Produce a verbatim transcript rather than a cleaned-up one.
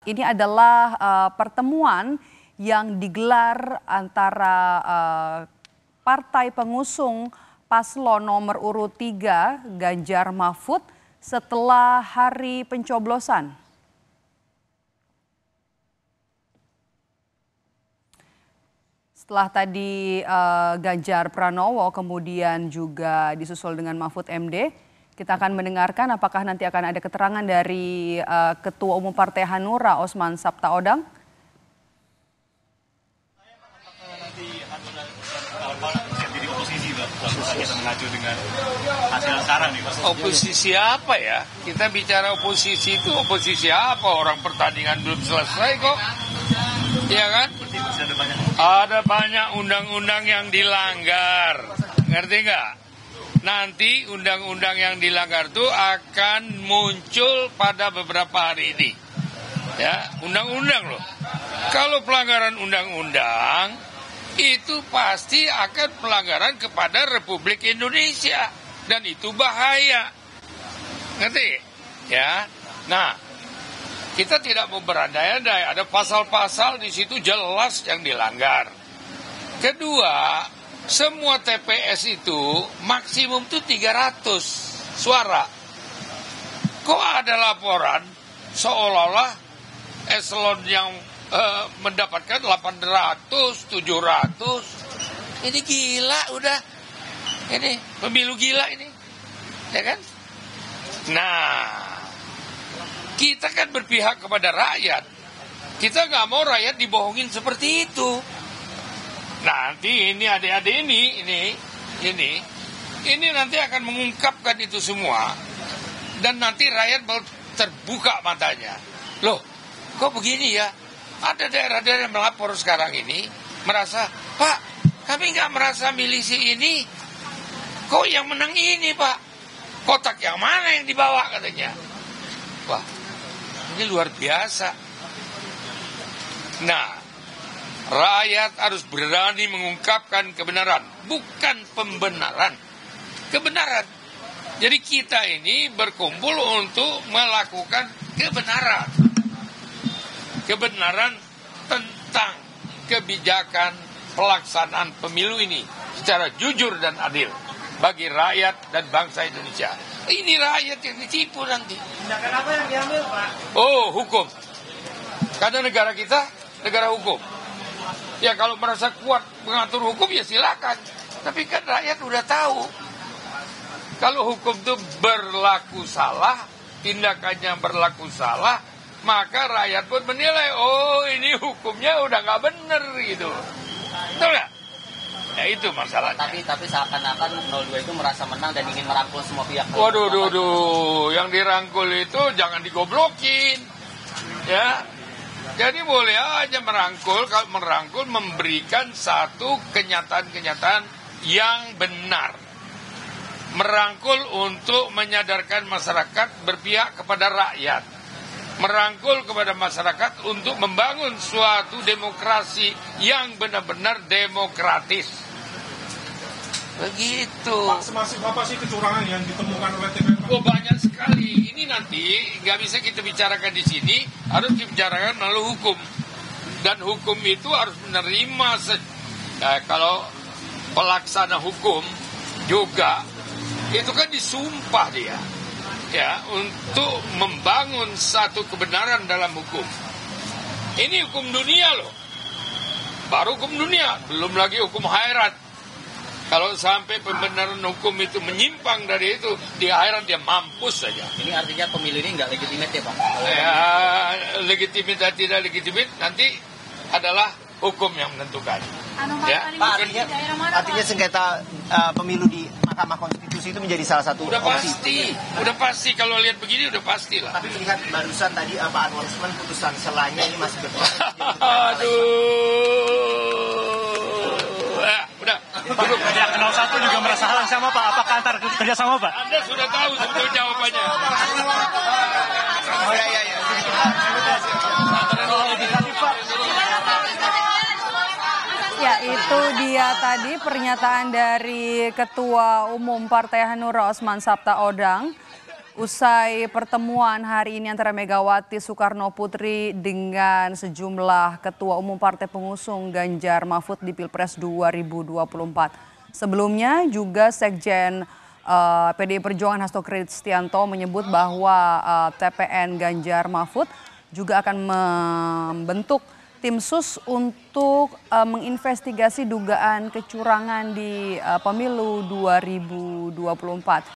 Ini adalah uh, pertemuan yang digelar antara uh, partai pengusung paslon nomor urut tiga Ganjar Mahfud setelah hari pencoblosan. Setelah tadi uh, Ganjar Pranowo kemudian juga disusul dengan Mahfud M D, kita akan mendengarkan apakah nanti akan ada keterangan dari uh, Ketua Umum Partai Hanura Osman Sabtaodang. Jadi oposisi kita mengacu dengan hasil sekarang nih Mas. Oposisi apa ya? Kita bicara oposisi itu oposisi apa? Orang pertandingan belum selesai kok. Iya kan? Ada banyak undang-undang yang dilanggar. Ngerti nggak? Nanti undang-undang yang dilanggar itu akan muncul pada beberapa hari ini. Ya, undang-undang loh. Kalau pelanggaran undang-undang itu pasti akan pelanggaran kepada Republik Indonesia dan itu bahaya. Ngerti? Ya. Nah, kita tidak mau berandai-andai, ada pasal-pasal di situ jelas yang dilanggar. Kedua, semua T P S itu maksimum itu tiga ratus suara. Kok ada laporan seolah-olah eselon yang uh, mendapatkan delapan ratus, tujuh ratus. Ini gila udah. Ini pemilu gila ini. Ya kan? Nah, kita kan berpihak kepada rakyat. Kita nggak mau rakyat dibohongin seperti itu. Nanti ini adik-adik ini, ini, ini, ini nanti akan mengungkapkan itu semua. Dan nanti rakyat baru terbuka matanya. Loh, kok begini ya? Ada daerah-daerah yang melapor sekarang ini, merasa, Pak, kami nggak merasa milih si ini. Kok yang menang ini, Pak? Kotak yang mana yang dibawa katanya? Wah, ini luar biasa. Nah, rakyat harus berani mengungkapkan kebenaran, bukan pembenaran. Kebenaran. Jadi kita ini berkumpul untuk melakukan kebenaran. Kebenaran tentang kebijakan pelaksanaan pemilu ini secara jujur dan adil bagi rakyat dan bangsa Indonesia. Ini rakyat yang ditipu nanti. Tindakan apa yang diambil, Pak? Oh, hukum. Karena negara kita negara hukum. Ya kalau merasa kuat mengatur hukum ya silakan. Tapi kan rakyat udah tahu. Kalau hukum itu berlaku salah, tindakannya berlaku salah, maka rakyat pun menilai, oh ini hukumnya udah nggak bener gitu. Betul nggak? Ya itu masalahnya. Tapi tapi seakan-akan nol dua itu merasa menang dan ingin merangkul semua pihak. Waduh, duh, duh. Yang dirangkul itu jangan digoblokin. Ya. Jadi boleh aja merangkul, kalau merangkul memberikan satu kenyataan-kenyataan yang benar. Merangkul untuk menyadarkan masyarakat berpihak kepada rakyat. Merangkul kepada masyarakat untuk membangun suatu demokrasi yang benar-benar demokratis. Begitu. Pak, semasif apa sih kecurangan yang ditemukan oleh T P S? Oh banyak sekali. Ini nanti nggak bisa kita bicarakan di sini, harus dibicarakan melalui hukum. Dan hukum itu harus menerima se- nah, kalau pelaksana hukum juga itu kan disumpah dia, ya untuk membangun satu kebenaran dalam hukum. Ini hukum dunia loh, baru hukum dunia, belum lagi hukum akhirat. Kalau sampai pembenaran hukum itu menyimpang dari itu, di akhirat dia mampus saja. Ini artinya pemilu ini nggak legitimate ya Pak? Ya, legitimit dan tidak legitimit nanti adalah hukum yang menentukan. Ya. Pak, artinya, artinya sengketa uh, pemilu di Mahkamah Konstitusi itu menjadi salah satu Udah opsi. pasti, udah pasti kalau lihat begini udah pasti lah. Tapi melihat barusan tadi uh, Pak Anwar Usman putusan selanya ini masih berproses. Aduh. Ya, udah. Duduk. Pihak nol satu juga merasa hal yang sama, Pak. Apakah antar kerjasama, Pak? Anda sudah tahu sebetulnya jawabannya. Oh ya ya ya. Ya, itu dia tadi pernyataan dari Ketua Umum Partai Hanura Osman Sabtaodang. Usai pertemuan hari ini antara Megawati Soekarno Putri dengan sejumlah ketua umum partai pengusung Ganjar Mahfud di Pilpres dua ribu dua puluh empat. Sebelumnya juga Sekjen uh, P D I Perjuangan Hasto Kristianto menyebut bahwa uh, T P N Ganjar Mahfud juga akan membentuk tim sus untuk uh, menginvestigasi dugaan kecurangan di uh, pemilu dua ribu dua puluh empat.